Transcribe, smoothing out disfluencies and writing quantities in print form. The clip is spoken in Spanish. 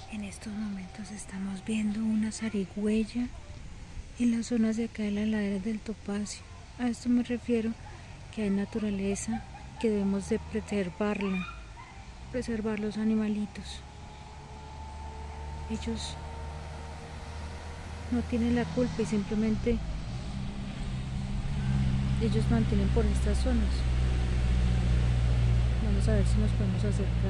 En estos momentos estamos viendo una zarigüeya en las zonas de acá de las laderas del Topacio. A esto me refiero que hay naturaleza que debemos de preservar los animalitos. Ellos no tienen la culpa y simplemente ellos mantienen por estas zonas. Vamos a ver si nos podemos acercar.